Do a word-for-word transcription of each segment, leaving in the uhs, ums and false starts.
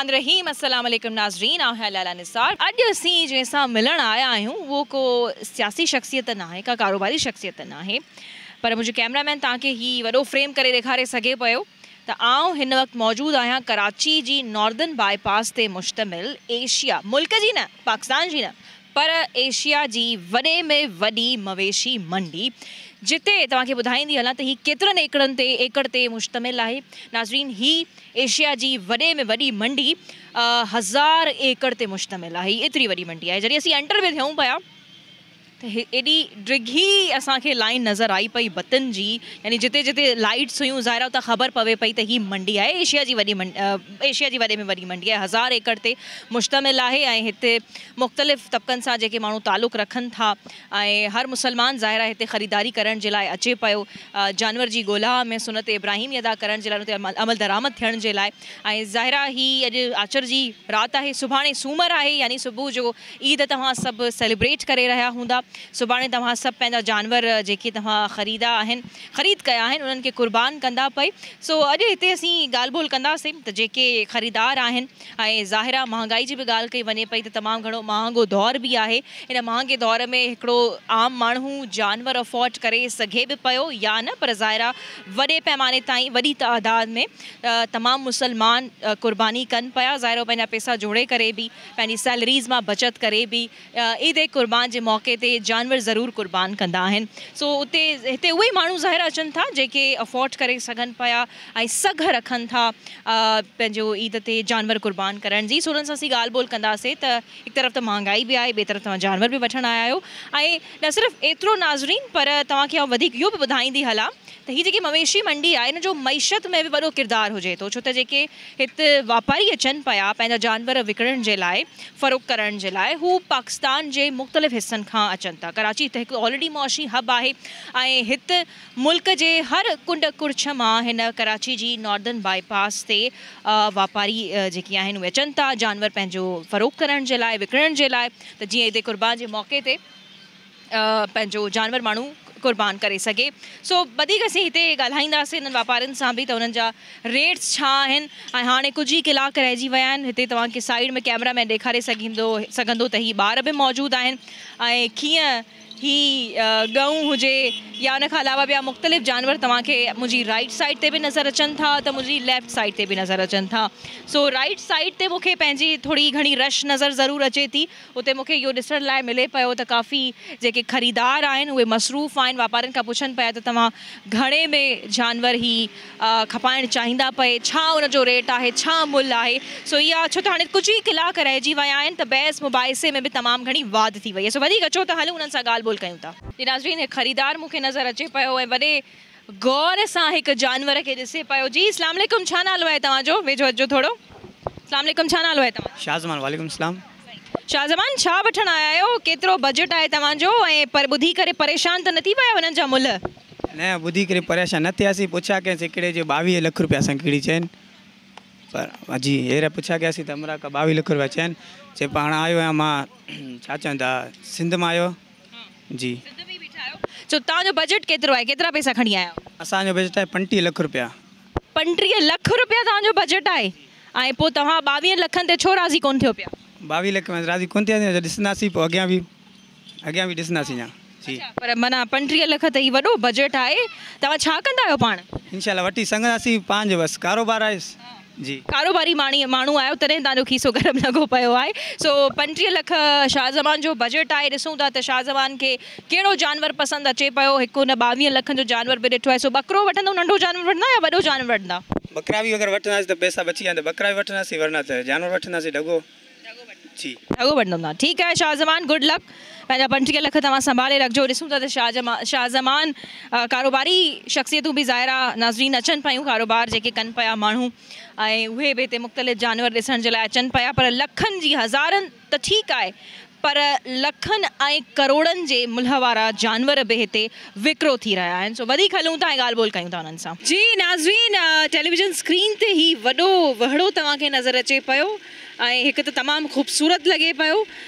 बिस्मिल्लाहिर्रहमानिर्रहीम अस्सलाम वालेकुम नाज़रीन आऊं लाला निसार। अॼु असीं जंहिंसां मिलण आया आहियूं उहो को सियासी शख़्सियत न आहे, का कारोबारी शख़्सियत न आहे, पर मुंहिंजो कैमरामैन तव्हांखे ही वॾो फ्रेम करे ॾेखारे सघे पियो त आउं हिन वक़्तु मौजूदु आहियां कराची जी नॉर्दर्न बाईपास ते मुश्तमिल एशिया मुल्क जी न पाकिस्तान जी न पर एशिया जी वॾे में वॾी मवेशी मंडी, जिते तव्हांखे ॿुधाईंदी हलां त ही केतिरनि एकड़नि ते एकड़ ते मुश्तमिल आहे। नाज़रीन, ही एशिया जी वॾे में वॾी मंडी हज़ार एकड़ ते मुश्तमिल आहे। एतिरी वॾी मंडी आहे। जॾहिं असीं एंटर बि थियूं पिया त एॾी डिघी असांखे लाइन नज़र आई पई बतनि जी, यानी जिते जिते लाइट्स हुयूं ज़ाहिरा उतां ख़बर पवे पई त ही मंडी आहे एशिया जी वॾी मंडी, एशिया जी वॾे में वॾी मंडी आहे, हज़ार एकड़ ते मुश्तमिल आहे। ऐं हिते मुख़्तलिफ़ तबक़नि सां जेके माण्हू तालुक़ रखनि था ऐं हर मुसलमान ज़ाहिरा हिते ख़रीदारी करण जे लाइ अचे पियो, जानवर जी ॻोल्हा में सुनत इब्राहिमी अदा करण जे लाइ, उते अमल दरामद थियण जे लाइ। ऐं ज़ाहिरा ही अॼु आचर जी राति आहे, सुभाणे सूमर आहे, यानी सुबुह जो ईद तव्हां सभु सेलिब्रेट करे रहिया हूंदा। सुभाणे तव्हां सभु पंहिंजा जानवर जेके तव्हां ख़रीदा आहिनि ख़रीद कया आहिनि उन्हनि खे क़ुर्बान कंदा पई। सो अॼु हिते असीं ॻाल्हि ॿोल कंदासीं त जेके ख़रीदार आहिनि, ऐं ज़ाहिरा महांगाई जी बि ॻाल्हि कई वञे पई त तमामु घणो महांगो दौर बि आहे। इन महांगे दौर में हिकिड़ो आम माण्हू जानवर अफोर्ड करे सघे बि पियो या न, पर ज़ाहिरा वॾे पैमाने ताईं वॾी तादाद में तमामु मुसलमान क़ुर्बानी कनि पिया। ज़ाहिरो पंहिंजा पैसा जोड़े करे बि, पंहिंजी सैलरीज़ मां बचत करे बि ईद क़ुर्बान जे मौक़े ते जानवर ज़रूरु क़ुर्बान कंदा आहिनि। सो उते हिते उहे माण्हू ज़ाहिरा अचनि था जेके अफोर्ड करे सघनि पिया ऐं सघ रखनि था पंहिंजो ईद ते जानवर क़ुर्बान करण जी। सो उन्हनि सां असीं ॻाल्हि ॿोल कंदासीं त हिकु तरफ़ त महांगाई बि आहे, ॿिए तरफ़ तव्हां जानवर बि वठणु आया आहियो। ऐं न सिर्फ़ु एतिरो नाज़रीन, पर तव्हांखे आउं वधीक इहो बि ॿुधाईंदी हलां त हीअ जेकी मवेशी मंडी आहे इन जो मईशत में बि वॾो किरदारु हुजे थो, छो त जेके हिते वापारी अचनि पिया पंहिंजा जानवर विकिणण जे लाइ, फ़रोख़्त करण जे लाइ, हू पाकिस्तान जे मुख़्तलिफ़ हिसनि खां अचनि था। कराची त हिकु ऑलरेडी मुआशी हब आहे ऐं हिते मुल्क जे हर कुंड कुर्छ मां हिन कराची जी नॉर्दर्न बाईपास ते वापारी जेके आहिनि उहे अचनि था जानवर पंहिंजो फ़रोख़्त करण जे लाइ, विकिणण जे लाइ, त जीअं ईद क़ुर्बान जे मौक़े ते पंहिंजो जानवर माण्हू क़ुर्बान करे सघे। सो वधीक असीं हिते ॻाल्हाईंदासीं इन्हनि वापारियुनि सां बि त उन्हनि जा रेट्स छा आहिनि। ऐं हाणे कुझु ई कलाक रहिजी विया आहिनि। हिते तव्हांखे साइड में कैमरामैन ॾेखारे सघंदो सघंदो त हीअ ॿार बि मौजूदु आहिनि ऐं कीअं ही गऊं हुजे या उन खां अलावा ॿिया मुख़्तलिफ़ जानवर तव्हांखे मुंहिंजी राइट साइड ते बि नज़र अचनि था त मुंहिंजी लेफ़्ट साइड ते बि नज़र अचनि था। सो राइट साइड ते मूंखे पंहिंजी थोरी घणी रश नज़र ज़रूरु अचे थी। उते मूंखे इहो ॾिसण लाइ मिले पियो त काफ़ी जेके ख़रीदार आहिनि उहे मसरूफ़ आहिनि, वापारियुनि खां पुछनि पिया त तव्हां घणे में जानवर ही खपाइणु चाहींदा पए, छा उनजो रेट आहे, छा मुल्ह आहे। सो इहा छो त हाणे कुझु ई कलाक रहिजी विया आहिनि त बहस मुबाहिसे में बि तमामु घणी वाध थी वई आहे। सो वधीक अचो त हलूं उन्हनि सां ॻाल्हि ॿोल कयूं था। नाज़रीन, हिकु ख़रीदार मूंखे नज़र अचे पियो ऐं वॾे गौर सां हिकु जानवर खे ॾिसे पियो। जी अस्सलाम वालेकुम, छा नालो आहे तव्हांजो? वेझो अचो थोरो। अस्सलाम वालेकुम, छा नालो आहे तव्हां? शाहज़मान। वालेकुम सलाम। शाहज़मान, छा वठणु आया आहियो? केतिरो बजट आहे तव्हांजो? ऐं पर ॿुधी करे परेशान त न थी विया हुननि जा मुल्ह? न ॿुधी करे परेशान न थियासीं। पुछा कयांसीं हिकिड़े जो ॿावीह लख रुपया असां कहिड़ी चइनि, पर जी हेर पुछा कयांसीं त हमरा का ॿावीह लख रुपया चइनि। चए पाण आयो आहियां मां छा चवंदा सिंध मां आयो जी। सो तव्हांजो बजट केतिरो आहे? केतिरा पैसा खणी आया आहियो? असांजो बजट आहे पंटीह लख रुपया। पंटीह लख रुपया तव्हांजो बजट आहे ऐं पोइ तव्हां ॿावीह लखनि ते छो राज़ी कोन थियो पिया? ॿावीह लख में राज़ी कोन थियासीं, ॾिसंदासीं पोइ अॻियां बि अॻियां बि ॾिसंदासीं अञा जी। पर माना पंटीह लख त ही वॾो बजट आहे। तव्हां छा कंदा आहियो पाण? इंशाल्लाह वठी सघंदासीं, पंहिंजो बसि कारोबार आहे जी। कारोबारी माणी माण्हू आहियो तॾहिं तव्हांजो खीसो गरम लॻो पियो आहे। सो पंटीह लख शाहज़मान जो बजट आहे। ॾिसूं था त शाहज़मान खे कहिड़ो जानवर पसंदि अचे पियो। हिकु हुन ॿावीह लखनि जो जानवर बि ॾिठो आहे। सो बकरो वठंदो, नंढो जानवर वठंदा या वॾो जानवर वठंदा? बकरा बि अगरि वठंदासीं त पैसा बची वेंदा, बकरा बि वठंदासीं, वरना त जानवर वठंदासीं ढगो जी। ढगो वठंदा। ठीकु आहे शाहज़मान, गुड लक। पंहिंजा पंटीह लख तव्हां संभाले रखिजो। ॾिसूं था त शाहजमा शाहज़मान कारोबारी शख़्सियतूं बि ज़ाहिरा नाज़रीन अचनि पियूं, कारोबार जेके कनि पिया माण्हू, ऐं उहे बि हिते मुख़्तलिफ़ जानवर ॾिसण जे लाइ अचनि पिया। पर लखनि जी हज़ारनि त ठीकु आहे, पर लखनि ऐं करोड़नि जे मुल्ह वारा जानवर बि हिते विकिरो थी रहिया आहिनि। सो वधीक हलूं था ऐं ॻाल्हि ॿोल कयूं था उन्हनि सां। जी नाज़रीन, टेलीविज़न स्क्रीन ते ही वॾो वहड़ो तव्हांखे नज़र अचे पियो ऐं हिकु त तमामु ख़ूबसूरत लॻे पियो।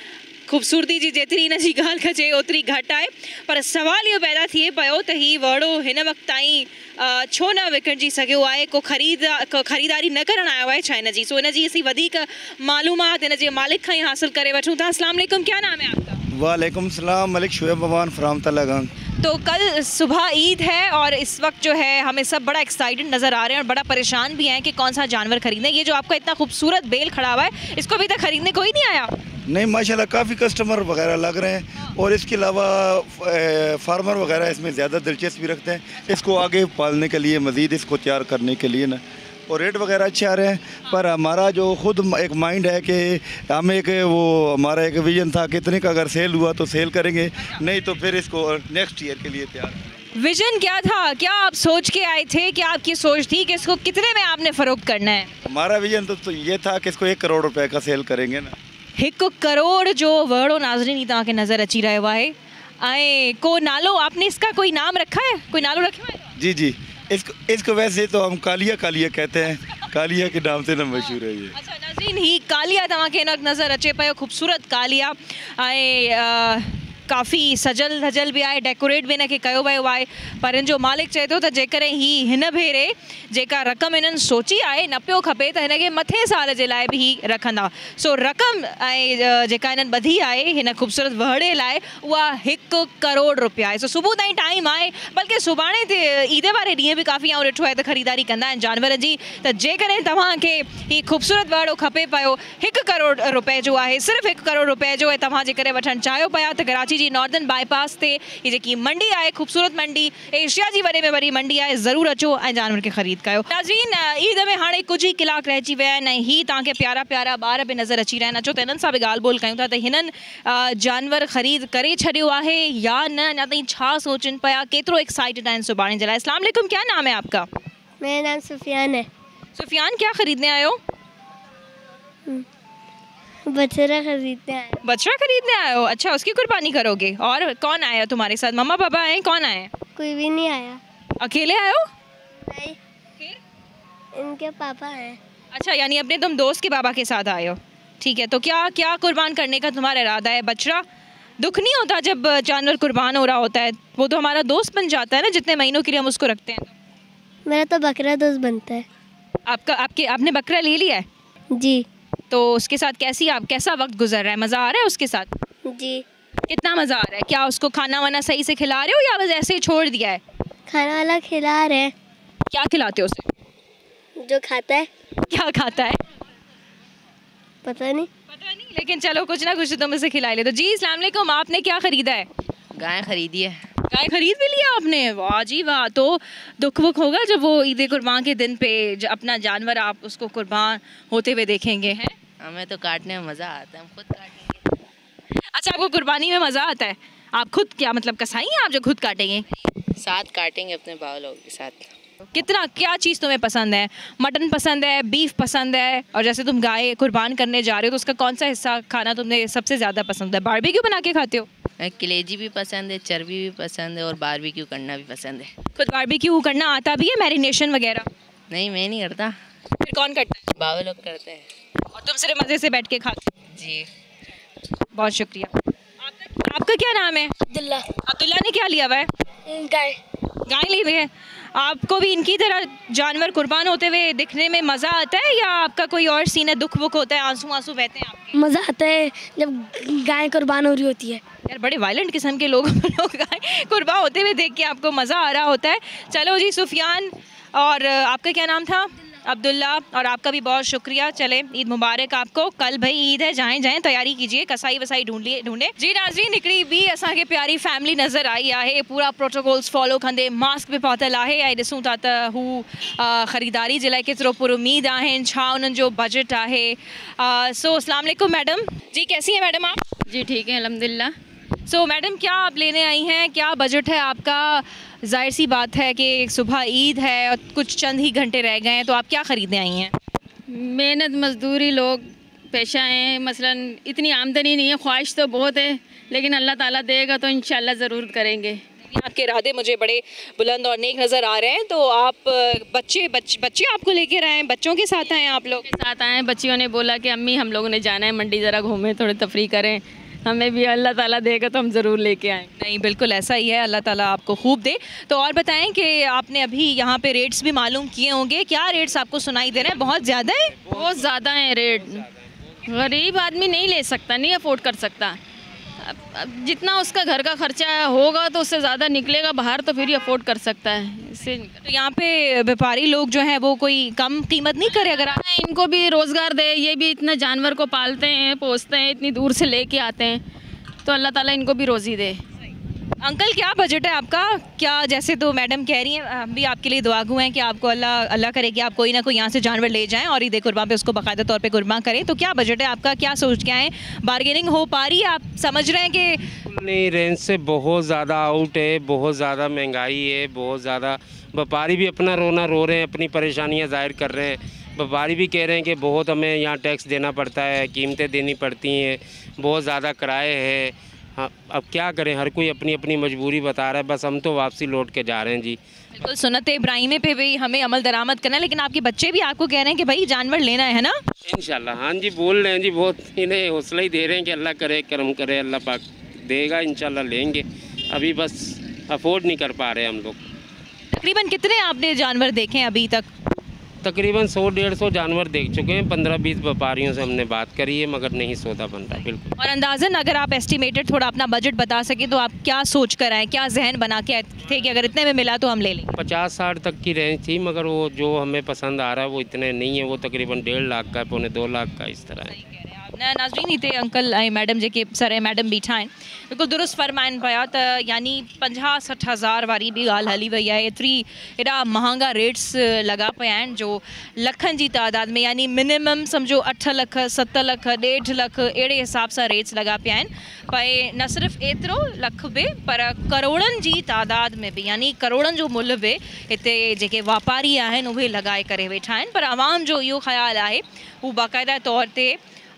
ख़ूबसूरती जी जेतिरी इन जी ॻाल्हि कजे ओतिरी घटि आहे, पर सवाल इहो पैदा थिए पियो त हीउ वड़ो हिन वक़्तु ताईं छो न विकिणिजी सघियो आहे, को ख़रीद को ख़रीदारी न करणु आयो आहे छा हिन जी? सो इन जी असीं वधीक मालूमात हिन जे मालिक खां ई हासिल करे वठूं था। अस्सलाम वालेकुम, क्या नाम है आपका? वालेकुम सलाम, मलिक शुएब अमान फ्राम तलागंग। तो कल सुबह ईद है और इस वक्त जो है हमें सब बड़ा एक्साइटेड नज़र आ रहे हैं और बड़ा परेशान भी हैं कि कौन सा जानवर खरीदें। ये जो आपका इतना खूबसूरत बेल खड़ा हुआ है, इसको अभी तक खरीदने कोई नहीं आया? नहीं, माशाल्लाह काफ़ी कस्टमर वगैरह लग रहे हैं और इसके अलावा फार्मर वगैरह इसमें ज़्यादा दिलचस्पी रखते हैं, इसको आगे पालने के लिए, मज़ीद इसको तैयार करने के लिए ना, और रेट वगैरह अच्छे आ रहे हैं। पर हमारा जो खुद एक माइंड है कि हम एक वो हमारा एक विजन था कि इतने का अगर सेल हुआ तो सेल करेंगे, नहीं तो फिर इसको नेक्स्ट ईयर के लिए तैयार। विजन क्या था, क्या आप सोच के आए थे, क्या आपकी सोच थी कि इसको कितने में आपने फ़रोख्त करना है? हमारा विजन तो, तो ये था कि इसको एक करोड़ रुपए का सेल करेंगे ना। एक करोड़ जो वड़ो नाज़रीन तव्हां खे नज़र अची रहियो आहे, ऐं को नालो आपने इसका कोई नाम रखा है, कोई नालो रखियो आहे? जी जी, इसको इसको वैसे तो हम कालिया कालिया कहते हैं, कालिया के नाम से ना मशहूर है ये। अच्छा नाज़रीन, ही कालिया तव्हां खे हिन वक़्तु नज़र अचे पियो, ख़ूबसूरत कालिया ऐं काफ़ी सजल धजल भी आहे, डेकोरेट भी हिनखे कयो वियो आहे, पर हिन जो मालिक चए थो त जेकॾहिं ही हिन भेरे जेका रक़म हिननि सोची आहे न पियो खपे त हिनखे मथे साल जे लाइ बि ही रखंदा। सो रक़म ऐं जेका हिननि ॿधी आहे हिन ख़ूबसूरत वहड़े लाइ उहा हिकु करोड़ रुपया आहे। सो सुबुह ताईं टाइम आहे, बल्कि सुभाणे ते ईद वारे ॾींहं बि काफ़ी आउं ॾिठो आहे त ख़रीदारी कंदा आहिनि जानवर जी। त जेकॾहिं तव्हांखे ही ख़ूबसूरत वहड़ो खपे पियो हिकु करोड़ रुपए जो आहे, सिर्फ़ु हिकु करोड़ रुपए जो, ऐं तव्हां जेकॾहिं वठणु चाहियो पिया त कराची जी नॉर्दर्न बाईपास ते ये जेकी मंडी आहे, ख़ूबसूरत मंडी, एशिया जी वॾे में वॾी मंडी आहे, ज़रूरु अचो ऐं जानवर खे ख़रीद कयो। नाज़रीन, ईद में हाणे कुझु ई कलाक रहिजी विया आहिनि ऐं ही तव्हांखे प्यारा प्यारा ॿार बि नज़र अची रहिया आहिनि। अचो त हिननि सां बि ॻाल्हि ॿोल कयूं था त हिननि जानवर ख़रीद करे छॾियो आहे या न, अञा ताईं छा सोचनि पिया, केतिरो एक्साइटेड आहिनि सुभाणे जे लाइ। अस्सलाम वालेकुम, क्या नाम है आपका? मेरा नाम सुफियान है। सुफियान, क्या खरीदने आए हो? बछड़ा खरीदने आए। बछड़ा खरीदने आए हो? अच्छा, उसकी कुर्बानी करोगे। और कौन आया तुम्हारे साथ? मम्मा पापा हैं, कौन आए? कोई भी नहीं आया। अकेले आए हो? नहीं, फिर इनके पापा हैं। अच्छा, यानी अपने तुम दोस्त के बाबा के साथ आए हो। ठीक है, तो क्या क्या कुर्बान करने का तुम्हारा इरादा है? बछड़ा? दुख नहीं होता जब जानवर कुर्बान हो रहा होता है? वो तो हमारा दोस्त बन जाता है ना, जितने महीनों के लिए हम उसको रखते हैं। मेरा तो बकरा दोस्त बनता है। आपका आपके आपने बकरा ले लिया है? जी। तो उसके साथ कैसी आप कैसा वक्त गुजर रहा है? मज़ा आ रहा है उसके साथ? जी। कितना मज़ा आ रहा है? क्या उसको खाना वाना सही से खिला रहे हो या बस ऐसे ही छोड़ दिया है? खाना वाला खिला रहे हैं। क्या खिलाते हो उसे? जो खाता है। क्या खाता है? पता नहीं पता नहीं, लेकिन चलो कुछ ना कुछ तुम इसे खिला ले। तो जी अस्सलाम वालेकुम, आपने क्या खरीदा है? गाय खरीदी है। गाय खरीद भी लिया आपने? वाह जी वाह। तो दुख वुख होगा जब वो ईद कुर्बान के दिन पे अपना जानवर आप उसको कुर्बान होते हुए देखेंगे? हैं, हमें तो काटने में मज़ा आता है, हम खुद काटेंगे। अच्छा, आपको कुर्बानी में मज़ा आता है? आप खुद क्या मतलब कसाई हैं आप जो खुद काटेंगे? साथ काटेंगे अपने बाव लोगों के साथ। कितना क्या चीज़ तुम्हें पसंद है? मटन पसंद है, बीफ पसंद है? और जैसे तुम गाय कुर्बान करने जा रहे हो तो उसका कौन सा हिस्सा खाना तुम्हें सबसे ज़्यादा पसंद है? बारबेक्यू बना के खाते हो? कलेजी भी पसंद है, चर्बी भी पसंद है और बारबेक्यू करना भी पसंद है। खुद बारबेक्यू करना आता भी है, मैरिनेशन वगैरह? नहीं, मैं नहीं करता, फिर कौन करता है? बाव लोग करते हैं और तुम सिर्फ मज़े से बैठ के खाते हो? जी। बहुत शुक्रिया। आपका आपका क्या नाम है? अब्दुल्ला। अब्दुल्ला ने क्या लिया हुआ है? गाय। गाय ली हुई है। आपको भी इनकी तरह जानवर कुर्बान होते हुए दिखने में मज़ा आता है या आपका कोई और सीन है, दुख वुख होता है, आंसू आंसू बहते हैं आपके? मज़ा आता है जब गाय कुर्बान हो रही होती है। यार बड़े वायलेंट किस्म के लोग लोग गाय कुर्बान होते हुए देख के आपको मज़ा आ रहा होता है। चलो जी सुफियान, और आपका क्या नाम था? अब्दुल्ला। और आपका भी बहुत शुक्रिया। चले, ईद मुबारक आपको। कल भाई ईद है, जाएं जाएं तैयारी कीजिए, कसाई वसाई ढूंढ लिए ढूंढे। जी नाज़रीन, हिकिड़ी बि असांखे प्यारी फैमिली नज़र आई आहे, पूरा प्रोटोकॉल्स फॉलो कंदे, मास्क बि पातल आहे ऐं ॾिसूं था त हू ख़रीदारी जे लाइ केतिरो पुरुमीद आहिनि, छा उन्हनि जो बजट आहे। सो अस्सलाम वालेकुम मैडम जी, कैसी हैं मैडम आप? जी ठीक है अल्हम्दुलिल्लाह। सो so, मैडम क्या आप लेने आई हैं, क्या बजट है आपका? जाहिर सी बात है कि सुबह ईद है और कुछ चंद ही घंटे रह गए हैं, तो आप क्या ख़रीदने आई हैं? मेहनत मजदूरी लोग पेशा हैं, मसलन इतनी आमदनी नहीं है, ख्वाहिश तो बहुत है, लेकिन अल्लाह ताला देगा तो इंशाल्लाह ज़रूर करेंगे। आपके इरादे मुझे बड़े बुलंद और नेक नज़र आ रहे हैं। तो आप बच्चे बच, बच्चे आपको लेकर आए हैं, बच्चों के साथ आए हैं आप लोग? के साथ आए, बच्चियों ने बोला कि अम्मी हम लोगों ने जाना है मंडी, ज़रा घूमें, थोड़ी तफरी करें, हमें भी अल्लाह ताला देगा तो हम ज़रूर लेके आएंगे। नहीं, बिल्कुल ऐसा ही है, अल्लाह ताला आपको खूब दे। तो और बताएं कि आपने अभी यहाँ पे रेट्स भी मालूम किए होंगे, क्या रेट्स आपको सुनाई दे रहे हैं? बहुत ज़्यादा है? बहुत ज़्यादा है रेट, गरीब आदमी नहीं ले सकता, नहीं अफोर्ड कर सकता। अब, अब जितना उसका घर का खर्चा होगा तो उससे ज़्यादा निकलेगा बाहर तो फिर ही अफोर्ड कर सकता है। इससे तो यहाँ पे व्यापारी लोग जो हैं वो कोई कम कीमत नहीं करे? अगर आप इनको भी रोज़गार दे, ये भी इतना जानवर को पालते हैं, पोसते हैं, इतनी दूर से लेके आते हैं, तो अल्लाह ताला इनको भी रोज़ी दे। अंकल क्या बजट है आपका? क्या जैसे तो मैडम कह रही हैं, हम भी आपके लिए दुआगू हैं कि आपको अल्लाह अल्लाह करे कि आप कोई ना कोई यहाँ से जानवर ले जाएं और ईद कुर्बान पे उसको बाकायदा तौर पे कुर्बान करें। तो क्या बजट है आपका, क्या सोच के आए? बार्गेनिंग हो पा रही है? आप समझ रहे हैं कि नहीं, रेंज से बहुत ज़्यादा आउट है, बहुत ज़्यादा महंगाई है, बहुत ज़्यादा। व्यापारी भी अपना रोना रो रहे हैं, अपनी परेशानियाँ जाहिर कर रहे हैं। व्यापारी भी कह रहे हैं कि बहुत हमें यहाँ टैक्स देना पड़ता है, कीमतें देनी पड़ती हैं, बहुत ज़्यादा किराए हैं। हाँ, अब क्या करें, हर कोई अपनी अपनी मजबूरी बता रहा है, बस हम तो वापसी लौट के जा रहे हैं जी। बिल्कुल, सुन्नत इब्राहिमी पे भी हमें अमल दरामद करना है, लेकिन आपके बच्चे भी आपको कह रहे हैं कि भाई जानवर लेना है ना? इंशाल्लाह, हाँ जी, बोल रहे हैं जी, बहुत इन्हें हौसला ही दे रहे हैं कि अल्लाह करे, करम करे, अल्लाह पाक देगा, इंशाल्लाह लेंगे। अभी बस अफोर्ड नहीं कर पा रहे हम लोग। तकरीबन कितने आपने जानवर देखे हैं अभी तक? तकरीबन सौ डेढ़ सौ जानवर देख चुके हैं, पंद्रह बीस व्यापारियों से हमने बात करी है, मगर नहीं सौदा बन रहा। बिल्कुल। और अंदाज़न अगर आप एस्टिमेटेड थोड़ा अपना बजट बता सकें तो आप क्या सोच कर आए, क्या जहन बना के आए थे कि अगर इतने में मिला तो हम ले लेंगे? पचास साठ तक की रेंज थी, मगर वो जो हमें पसंद आ रहा है वो इतने नहीं है, वो तकरीबन डेढ़ लाख का, पौने दो लाख का, इस तरह है। न नाज़रीन हिते अंकल ऐं मैडम जेके सर ऐं मैडम बीठा आहिनि, बिल्कुलु दुरुस्त फ़रमाइनि पिया त यानी पंजाह सठि हज़ार वारी बि ॻाल्हि हली वई आहे। एतिरी एॾा महांगा रेट्स लॻा पिया आहिनि जो लखनि जी तादाद में, यानी मिनिमम सम्झो अठ लख सत लख ॾेढ लख अहिड़े हिसाब सां रेट्स लॻा पिया आहिनि। पर न सिर्फ़ु एतिरो लख बि, पर करोड़नि जी तादाद में बि, यानी करोड़नि जो मुल्ह बि हिते जेके वापारी आहिनि उहे लॻाए करे वेठा आहिनि। पर आवाम जो इहो ख़्यालु आहे हू बाक़ाइदा तौर ते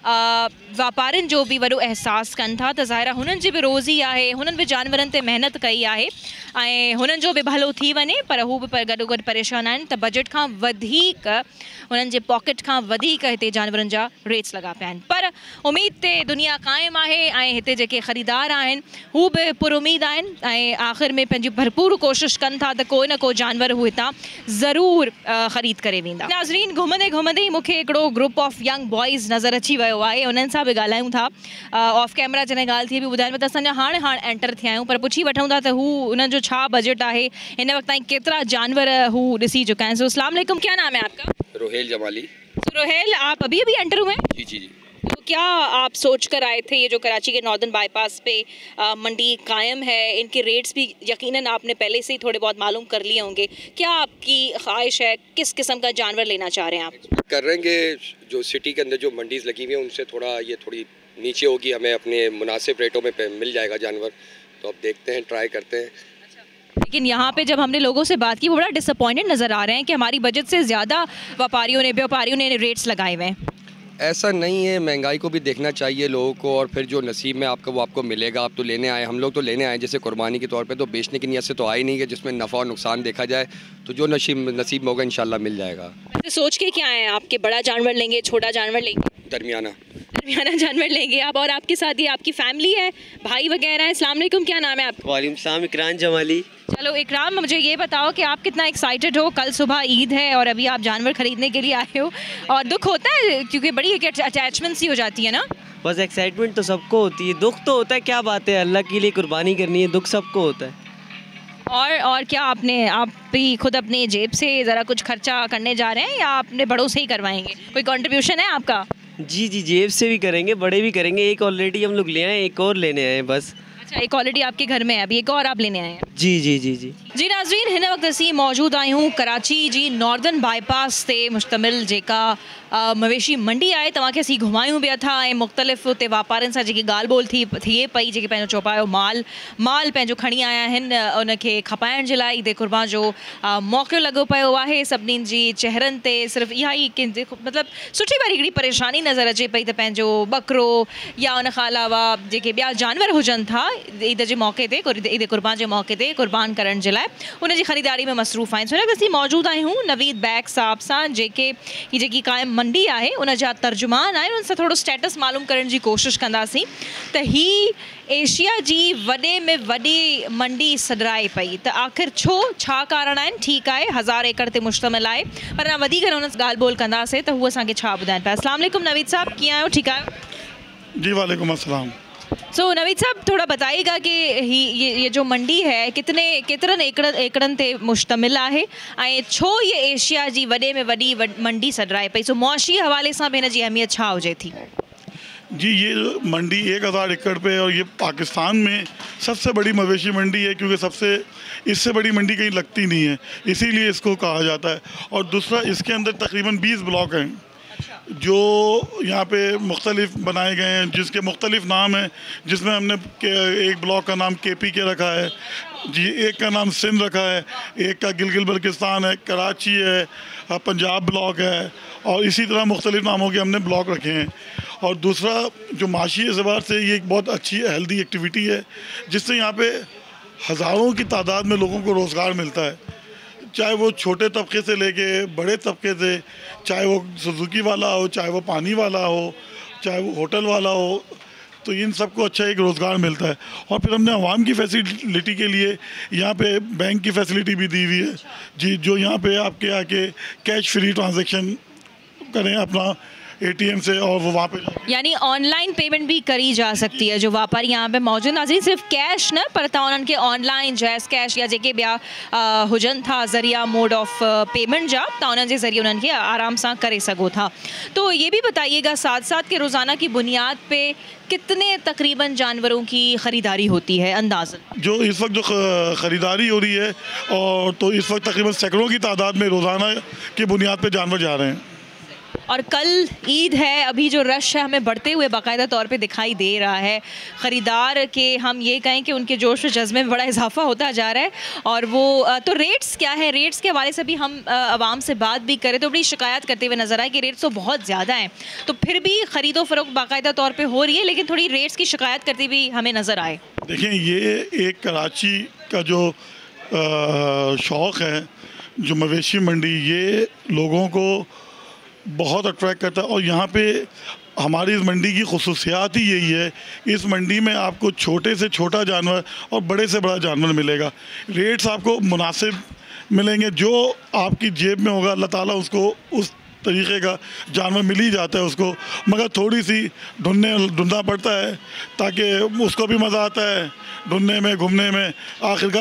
वापारियुनि जो बि वॾो अहसासु कनि था त ज़ाहिर हुननि जी बि रोज़ी आहे, हुननि बि जानवरनि ते महिनत कई आहे ऐं हुननि जो बि भलो थी वञे, पर हू बि पर गॾो गॾु परेशान आहिनि त बजट खां वधीक, हुननि जे पॉकेट खां वधीक हिते जानवरनि जा रेट्स लॻा पिया आहिनि। पर उमेद ते दुनिया क़ाइमु आहे ऐं हिते जेके ख़रीदार आहिनि हू बि पुरुमीद आहिनि ऐं आख़िर में पंहिंजी भरपूर कोशिशि कनि था त कोई न कोई जानवर हू हितां ज़रूरु ख़रीद करे वेंदा। नाज़रीन, घुमंदे घुमंदे ई मूंखे हिकिड़ो ग्रुप ऑफ यंग बॉइज़ नज़र अची वियो आहे, उन्हनि सां बि ॻाल्हायूं था। ऑफ कैमरा जॾहिं ॻाल्हि थी बि ॿुधाइनि पिया त असांजा हाणे हाणे एंटर थिया आहियूं, पर पुछी वठूं था त हू उन्हनि जो छा बजट आहे, हिन वक़्त ताईं केतिरा जानवर हू ॾिसी चुका आहिनि। सो अस्सलाम वालेकुम, क्या नाम है आपका? रोहेल जमाली। तो रोहेल, आप अभी अभी एंटर हुए? जी जी जी। तो क्या आप सोच कर आए थे ये जो कराची के नॉर्दर्न बाईपास पे आ, मंडी कायम है, इनके रेट्स भी यकीनन आपने पहले से ही थोड़े बहुत मालूम कर लिए होंगे, क्या आपकी ख्वाहिश है, किस किस्म का जानवर लेना चाह रहे हैं आप? कर रहे हैं जो सिटी के अंदर जो मंडीज़ लगी हुई हैं उनसे थोड़ा ये थोड़ी नीचे होगी, हमें अपने मुनासिब रेटों में मिल जाएगा जानवर, तो अब देखते हैं, ट्राई करते हैं। लेकिन यहाँ पे जब हमने लोगों से बात की वो बड़ा डिसअपॉइंटेड नज़र आ रहे हैं कि हमारी बजट से ज़्यादा व्यापारियों ने व्यापारियों ने रेट्स लगाए हुए हैं। ऐसा नहीं है, महंगाई को भी देखना चाहिए लोगों को, और फिर जो नसीब में आपका वो आपको मिलेगा। आप तो लेने आए, हम लोग तो लेने आए जैसे कुर्बानी के तौर पे, तो बेचने की नीयत से तो आए नहीं है जिसमें नफ़ा और नुकसान देखा जाए, तो जो नसीब नसीब में होगा इंशाल्लाह मिल जाएगा। सोच के क्या है आपके, बड़ा जानवर लेंगे, छोटा जानवर लेंगे? दरमियाना दरमियाना जानवर लेंगे आप, और आपके साथ ये आपकी फैमिली है, भाई वगैरह है। अस्सलाम वालेकुम, क्या नाम है आपका? वालेकुम सलाम, इकराम जमाली। चलो इकराम, मुझे ये बताओ कि आप कितना एक्साइटेड हो, कल सुबह ईद है और अभी आप जानवर खरीदने के लिए आए हो, और दुख होता है क्योंकि बड़ी एक अटैचमेंट सी हो जाती है ना? बस एक्साइटमेंट तो सबको होती है, दुख तो होता है, क्या बात है, अल्लाह के लिए कुर्बानी करनी है, दुख सबको होता है। और और क्या आपने आप भी खुद अपनी जेब से ज़रा कुछ खर्चा करने जा रहे हैं या आपने बड़ों से ही करवाएंगे, कोई कंट्रीब्यूशन है आपका? जी जी, जेब से भी करेंगे, बड़े भी करेंगे, एक ऑलरेडी हम लोग ले आए, एक और लेने आए बस। अच्छा, एक ऑलरेडी आपके घर में है, अभी एक और आप लेने आए हैं? जी जी जी जी जी नाज़रीन, हिन वक्त असीं मौजूद आहियूं कराची जी नॉर्दर्न बाईपास ते मुश्तमिल जेका मवेशी मंडी आहे, तव्हांखे असीं घुमायूं बि था ऐं मुख़्तलिफ़ उते वापारियुनि सां जेकी ॻाल्हि ॿोल थी थिए पई, जेके पंहिंजो चौपायो माल माल पंहिंजो खणी आया आहिनि उनखे खपाइण जे लाइ ईद कुर्बान जो मौक़ो लॻो पियो आहे। सभिनीनि जी चेहरनि ते सिर्फ़ु इहा ई मतिलबु सुठी वारी हिकिड़ी परेशानी नज़र अचे पई त पंहिंजो ॿकरो या उन खां अलावा जेके ॿिया जानवर हुजनि था, ईद जे मौके ते ईद कुर्बान जे मौके ते कुर्बान करण जे लाइ उन जी ख़रीदारी में मसरूफ़ आहिनि। सुन असीं मौजूदु आहियूं नवीद बैग साहब सां, जेके ही जेकी क़ाइमु मंडी आहे उन जा तर्जुमान आहिनि। उन सां थोरो स्टेटस मालूम करण जी कोशिशि कंदासीं त ही एशिया जी वॾे में वॾी मंडी सॾराए पई, त आख़िर छो, छा कारण आहिनि? ठीकु आहे, हज़ार एकड़ ते मुश्तमिल आहे, पर अञा वधीक हुन सां ॻाल्हि ॿोल कंदासीं त हू असांखे छा ॿुधाइनि पिया। अस्सलाम वालेकुम नवीद साहब, कीअं आहियो? ठीकु आहियो? जी वालेकुम अस्सलाम। सो so, नवीद साहब थोड़ा बताइएगा कि ही ये ये जो मंडी है कितने केतिरनि एकड़ एकड़नि ते मुश्तमिल आहे ऐं छो ये एशिया जी वॾे में वॾी मंडी सॾराए पई? सो मुआशी हवाले सां भी हिन जी अहमियत छा हुजे थी? जी ये मंडी एक हज़ार एकड़ पे और ये पाकिस्तान में सबसे बड़ी मवेशी मंडी है, क्योंकि सबसे इससे बड़ी मंडी कहीं लगती नहीं है, इसीलिए इसको कहा जाता है। और दूसरा, इसके अंदर तकरीबन बीस ब्लॉक हैं जो यहाँ पे मुख्तलिफ बनाए गए हैं, जिसके मुख्तलिफ नाम हैं, जिसमें हमने एक ब्लॉक का नाम के पी के रखा है जी, एक का नाम सिंध रखा है, एक का गिलगित बल्किस्तान है, कराची है, पंजाब ब्लॉक है, और इसी तरह मुख्तलिफ नामों के हमने ब्लॉक रखे हैं। और दूसरा, जो माशी एतबार से ये एक बहुत अच्छी हेल्दी एक्टिविटी है, जिससे यहाँ पे हज़ारों की तादाद में लोगों को रोज़गार मिलता है, चाहे वो छोटे तबके से लेके बड़े तबके से, चाहे वो सुजुकी वाला हो, चाहे वो पानी वाला हो, चाहे वो होटल वाला हो, तो इन सबको अच्छा एक रोज़गार मिलता है। और फिर हमने आवाम की फैसिलिटी के लिए यहाँ पे बैंक की फैसिलिटी भी दी हुई है जी, जो यहाँ पे आपके आके कैश फ्री ट्रांजैक्शन करें अपना एटीएम से, और वो वहाँ पे यानी ऑनलाइन पेमेंट भी करी जा सकती है। जो व्यापारी यहाँ पे मौजूद नाज़रीन, सिर्फ कैश न पर तव्हां उन्हनि खे ऑनलाइन जैस कैश या जेके ॿिया हुजनि था ज़रिया मोड ऑफ पेमेंट जा, तव्हां उन्हनि जे ज़रिए उन्हनि खे आराम सां करे सघो था। तो ये भी बताइएगा साथ साथ कि रोज़ाना की बुनियाद पे कितने तकरीबन जानवरों की ख़रीदारी होती है अंदाज़न? जो इस वक्त जो ख़रीदारी हो रही है, और तो इस वक्त तकरीबन सैकड़ों की तादाद में रोज़ाना की बुनियाद पे जानवर जा रहे हैं। और कल ईद है, अभी जो रश है हमें बढ़ते हुए बाकायदा तौर पे दिखाई दे रहा है। ख़रीदार के हम ये कहें कि उनके जोश व जज्बे में बड़ा इजाफा होता जा रहा है। और वो तो रेट्स क्या है, रेट्स के हवाले से भी हम आवाम से बात भी करें तो बड़ी शिकायत करते हुए नज़र आए कि रेट्स तो बहुत ज़्यादा हैं, तो फिर भी ख़रीदो फ़रोख्त बाकायदा तौर पर हो रही है, लेकिन थोड़ी रेट्स की शिकायत करती हुई हमें नज़र आए। देखें, ये एक कराची का जो शौक़ है, जो मवेशी मंडी, ये लोगों को बहुत अट्रैक्ट करता है। और यहाँ पे हमारी इस मंडी की खुसूसियात ही यही है, इस मंडी में आपको छोटे से छोटा जानवर और बड़े से बड़ा जानवर मिलेगा। रेट्स आपको मुनासिब मिलेंगे, जो आपकी जेब में होगा अल्लाह ताला उसको उस तरीक़े का जानवर मिल ही जाता है उसको, मगर थोड़ी सी ढूंढने ढूंढना पड़ता है, ताकि उसको भी मज़ा आता है ढूंढने में, घूमने में, आखिरकार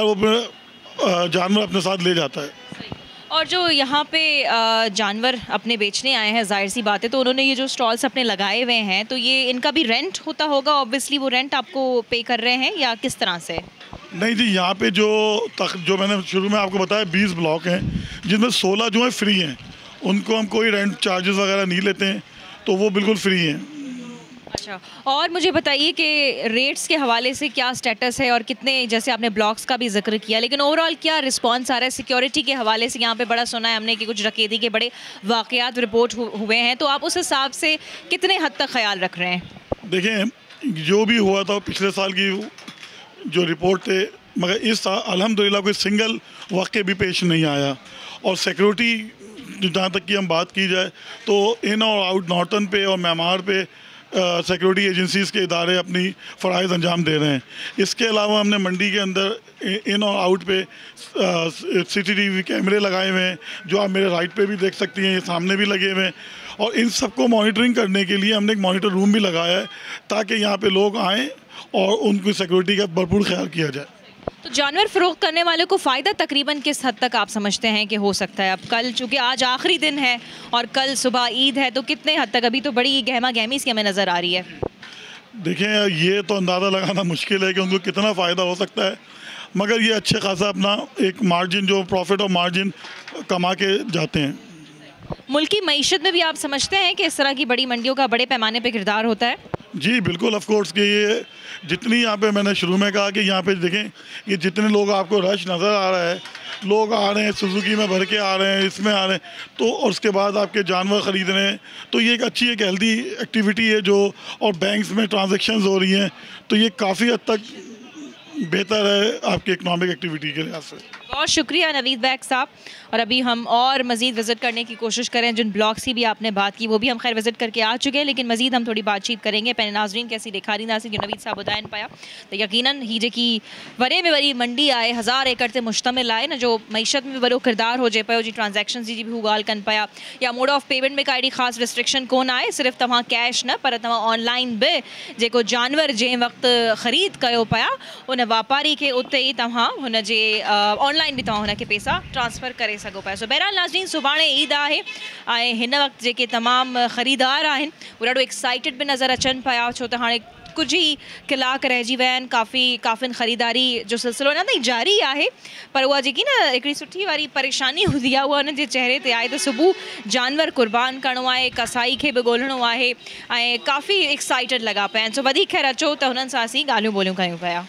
वो जानवर अपने साथ ले जाता है। और जो यहाँ पे जानवर अपने बेचने आए हैं, जाहिर सी बात है, तो उन्होंने ये जो स्टॉल्स अपने लगाए हुए हैं, तो ये इनका भी रेंट होता होगा, ऑब्वियसली वो रेंट आपको पे कर रहे हैं या किस तरह से? नहीं जी, यहाँ पे जो तक जो मैंने शुरू में आपको बताया बीस ब्लॉक हैं, जिनमें सोलह जो हैं फ्री हैं, उनको हम कोई रेंट चार्जेस वगैरह नहीं लेते हैं, तो वो बिल्कुल फ्री हैं। अच्छा, और मुझे बताइए कि रेट्स के हवाले से क्या स्टेटस है, और कितने, जैसे आपने ब्लॉक्स का भी जिक्र किया, लेकिन ओवरऑल क्या रिस्पांस आ रहा है सिक्योरिटी के हवाले से? यहाँ पे बड़ा सुना है हमने कि कुछ डकैती के बड़े वाक़यात रिपोर्ट हुए हैं, तो आप उस हिसाब से कितने हद तक ख्याल रख रहे हैं? देखें, जो भी हुआ था पिछले साल की जो रिपोर्ट थे, मगर इस साल अल्हम्दुलिल्लाह कोई सिंगल वाक़या भी पेश नहीं आया। और सिक्योरिटी जहाँ तक की हम बात की जाए, तो इन और आउट नॉर्टन पे और म्यांमार पे सिक्योरिटी एजेंसीज़ के इदारे अपनी फ़राइज़ अंजाम दे रहे हैं। इसके अलावा हमने मंडी के अंदर इन और आउट पे सीसीटीवी कैमरे लगाए हुए हैं, जो आप मेरे राइट पे भी देख सकती हैं, ये सामने भी लगे हुए हैं। और इन सबको मॉनिटरिंग करने के लिए हमने एक मॉनिटर रूम भी लगाया है, ताकि यहाँ पे लोग आएँ और उनकी सिक्योरिटी का भरपूर ख्याल किया जाए। तो जानवर फ़रोख्त करने वाले को फ़ायदा तकरीबन किस हद तक आप समझते हैं कि हो सकता है? अब कल, चूँकि आज आखिरी दिन है और कल सुबह ईद है, तो कितने हद तक, अभी तो बड़ी गहमा गहमी इसकी हमें नज़र आ रही है? देखें, ये तो अंदाज़ा लगाना मुश्किल है कि उनको कितना फ़ायदा हो सकता है, मगर ये अच्छे खासा अपना एक मार्जिन, जो प्रॉफिट और मार्जिन कमा के जाते हैं। मुल्की मईशत में भी आप समझते हैं कि इस तरह की बड़ी मंडियों का बड़े पैमाने पर किरदार होता है? जी बिल्कुल, ऑफ कोर्स कि ये जितनी यहाँ पे, मैंने शुरू में कहा कि यहाँ पे देखें, ये जितने लोग आपको रश नज़र आ रहा है, लोग आ रहे हैं, सुजुकी में भर के आ रहे हैं, इसमें आ रहे हैं, तो और उसके बाद आपके जानवर ख़रीद रहे हैं, तो ये एक अच्छी एक हेल्दी एक्टिविटी है जो, और बैंक्स में ट्रांजैक्शंस हो रही हैं, तो ये काफ़ी हद तक बेहतर है आपकी इकनॉमिक एक्टिविटी के लिहाज से। बहुत शुक्रिया नवीद बैग साहब। और अभी हम और मज़ीद विज़िट करने की कोशिश करें, जिन ब्लॉग्स की भी आपने बात की वो भी हम खैर विज़िट करके आ चुके हैं, लेकिन मज़ीद हम थोड़ी बातचीत करेंगे पैने नाज़रीन कैसी ॾेखारींदासीं जो नवीद साहब ॿुधाइनि पिया। तो यकीनन ही जेकी वॾे में वॾी मंडी आहे, हज़ार एकड़ ते मुश्तमिल आहे न, जो मईशत में वॾो किरदारु हुजे पियो, जी ट्रांज़ेक्शन जी बि हू ॻाल्हि कनि पिया, या मोड ऑफ पेमेंट में का एॾी ख़ासि रिस्ट्रिक्शन कोन आहे, सिर्फ़ु तव्हां कैश न पर तव्हां ऑनलाइन बि जेको जानवर जंहिं वक़्तु ख़रीद कयो पिया उन वापारी खे उते ई तव्हां हुनजे ऑनलाइन बि तव्हां हुनखे पैसा ट्रांसफ़र करे सघो पिया। सो बहरहाल नाज़रीन, सुभाणे ईद आहे ऐं हिन वक़्तु जेके तमामु ख़रीदार आहिनि उहे ॾाढो एक्साइटेड बि नज़र अचनि पिया, छो त हाणे कुछ ही कलाक रहिजी विया आहिनि, काफ़ी काफ़िन ख़रीदारी जो सिलसिलो अञा ताईं जारी आहे, पर उहा जेकी न हिकिड़ी सुठी वारी परेशानी हूंदी आहे उहा हुनजे चहिरे ते आहे। त सुबुह जानवर क़ुर्बान करिणो आहे, कसाई खे बि ॻोल्हणो आहे ऐं काफ़ी एक्साइटेड लॻा पिया आहिनि। सो वधीक ख़ैर अचो त हुननि सां असीं ॻाल्हियूं ॿोलियूं कयूं पिया।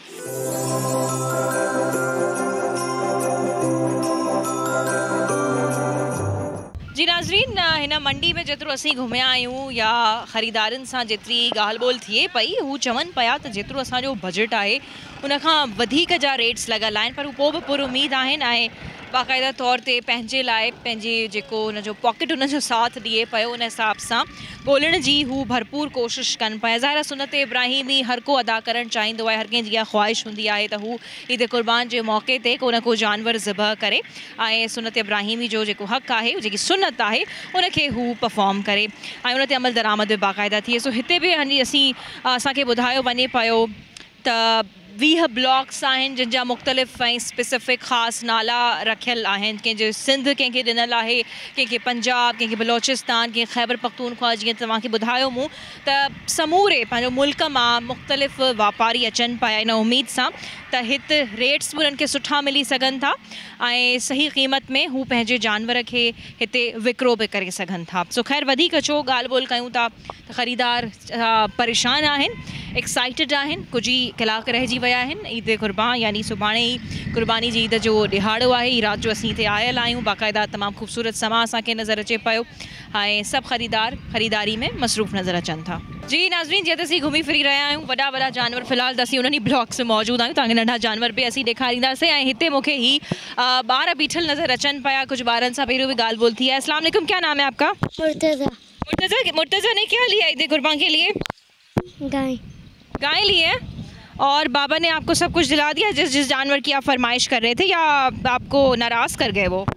जी नाज़रीन, हिन मंडी में जेतिरो असीं घुमिया आहियूं या ख़रीदारनि सां जेतिरी ॻाल्हि ॿोल थिए पई, हू चवनि पिया त जेतिरो असांजो बजट आहे उनखां वधीक जा रेट्स लॻल आहिनि, पर हू पोइ बि पुरुमीद आहिनि ऐं बाक़ाइदा तौर ते पंहिंजे लाइ पंहिंजे जेको हुनजो पॉकेट हुनजो साथ ॾिए पियो उन हिसाब सां ॻोल्हण जी हू भरपूर कोशिशि कनि पिया। ज़ाहिर सुनत इब्राहिमी हर को अदा करणु चाहींदो आहे, हर कंहिंजी इहा ख़्वाहिश हूंदी आहे त हू ईद क़ुर्बान जे मौक़े ते को न को जानवर ज़िबह करे ऐं सुनत इब्राहिमी जो जेको हक़ आहे, जेकी सुनत आहे उनखे हू परफॉर्म करे ऐं उन ते अमल दरामद बि बाक़ाइदा थिए। सो हिते बि हाणे असीं असांखे ॿुधायो वञे पियो त वीह ब्लॉक्स आहिनि जिन जा मुख़्तलिफ़ ऐं स्पेसिफ़िक ख़ासि नाला रखियल आहिनि। कंहिंजो सिंध कंहिंखे ॾिनल आहे, कंहिंखे पंजाब, कंहिंखे बलोचिस्तान, कंहिंखे ख़ैबर पख्तूनख्वा। जीअं तव्हांखे ॿुधायो मूं त समूरे पंहिंजो मुल्क मां मुख़्तलिफ़ वापारी अचनि पिया इन उमेद सां त हिते रेट्स बि उन्हनि खे सुठा मिली सघनि था ऐं सही क़ीमत में हू पंहिंजे जानवर खे हिते विकिरो बि करे सघनि था। सो ख़ैर वधीक अचो ॻाल्हि ॿोल कयूं था त ख़रीदार परेशान आहिनि, एक्साइटेड आहिनि, कुझु ई कलाक रहिजी विया आहिनि ईद क़ुर्बान, यानी सुभाणे ई क़ुर्बानी जी ईद जो ॾिहाड़ो आहे। ई राति जो असीं हिते आयल आहियूं, बाक़ाइदा तमामु ख़ूबसूरत समा असांखे नज़र अचे पियो ऐं सभु ख़रीदार ख़रीदारी में मसरूफ़ नज़र अचनि था। जी नाज़रीन, जीअं त असीं घुमी फिरी रहिया आहियूं, वॾा वॾा जानवर फ़िलहाल त असीं उन्हनि ब्लॉक्स में मौजूदु आहियूं, तव्हांखे नंढा जानवर बि असीं ॾेखारींदासीं ऐं हिते मूंखे ही ॿार बीठल नज़र अचनि पिया। कुझु ॿारनि सां पहिरियों बि ॻाल्हि ॿोल थी है। अस्सलाम वालेकुम, क्या नाम है आपका? मुर्तज़ा। मुर्तज़ा मुर्तज़ा ने क्या लिया ईद क़ुर्बान के लिए? गाय। गाय ली है और बाबा ने आपको सब कुछ दिला दिया जिस जिस जानवर की आप फरमाइश कर रहे थे, या आपको नाराज़ कर गए? वो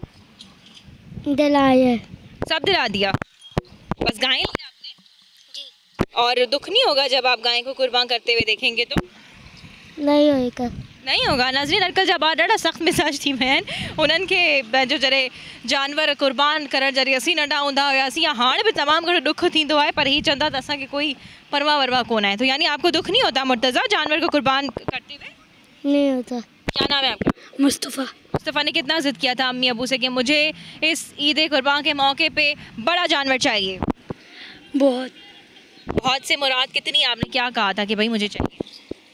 दिलाया, सब दिला दिया, बस गाय ली आपने? जी। और दुख नहीं होगा जब आप गाय को कुर्बान करते हुए देखेंगे तो? नहीं होएगा। नहीं होगा। नाज़रीन, अॼुकल्ह जा ॿार ॾाढा सख़्तु मिज़ाज थी विया आहिनि, उन्हनि खे पंहिंजो जॾहिं जानवर क़ुर्बान करणु जॾहिं असीं नंढा हूंदा हुआसीं या हाणे बि तमामु घणो ॾुख थींदो आहे, पर हीअ चवंदा त असांखे कोई परवाह वरवाह कोन आहे। तो यानी आपको दुख नहीं होता मुर्तज़ा जानवर को कुर्बान करते हुए? नहीं होता। क्या नाम है आपका? मुस्तफ़ा। मुस्तफ़ा ने कितना ज़िद किया था अम्मी अबू से कि मुझे इस ईद क़ुर्बान के मौके पे बड़ा जानवर चाहिए? बहुत। बहुत से मुराद कितनी? आपने क्या कहा था कि भाई मुझे चाहिए?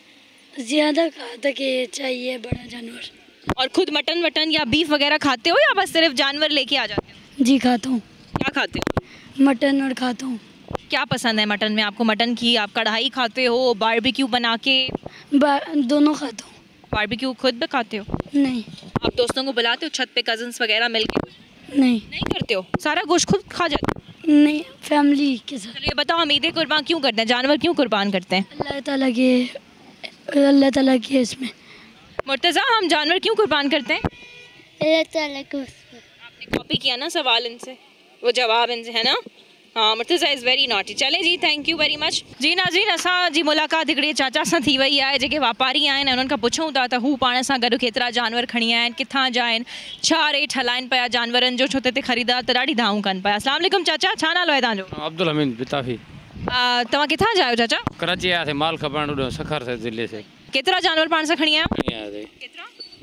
ज़्यादा कहा था कि चाहिए बड़ा जानवर। और खुद मटन वटन या बीफ वगैरह खाते हो या बस सिर्फ जानवर लेके आ जाते हो? जी खाता हूँ। क्या खाते हो? मटन और खाता हूँ। क्या पसंद है मटन में आपको? मटन की आप कढ़ाई खाते हो, बारबेक्यू बना के? दोनों खाता हूँ। बारबेक्यू खुद भी खाते हो? नहीं। आप दोस्तों को बुलाते हो छत पे, कजन्स वगैरह मिलके? नहीं। नहीं करते हो? सारा गोश्त खुद खा जाते हो? नहीं, फैमिली के साथ। चलिए बताओ, हम ईद कुर्बान क्यों करते हैं, जानवर क्यों कुर्बान करते हैं? अल्लाह ताला के अल्लाह ताला की इसमें। मुर्तज़ा, हम जानवर क्यों कुर्बान करते हैं? अल्लाह ताला को। आपने कॉपी किया ना सवाल इनसे, वो जवाब इनसे है ना? हाँ, मुर्तज़ा इज़ वेरी नॉटी। चले जी, थैंक यू वेरी मच। जी नाज़रीन, असांजी मुलाक़ात हिकिड़े चाचा सां थी वई आहे जेके वापारी आहिनि, उन्हनि खां पुछूं था त हू पाण सां गॾु केतिरा जानवर खणी आया आहिनि, किथां जा आहिनि, छा रेट हलाइनि पिया जानवरनि जो, छो त हिते ख़रीदार त ॾाढी धाऊं कनि पिया। अस्सलाम वालेकुम चाचा, छा नालो आहे तव्हांजो? अब्दुल हमीद बिताफ़ी। तव्हां किथां जा आहियो चाचा? कराची आया थे, माल खपाइण होॾो सखर से ज़िले से। केतिरा जानवर पाण सां खणी आया आयो? केतिरा?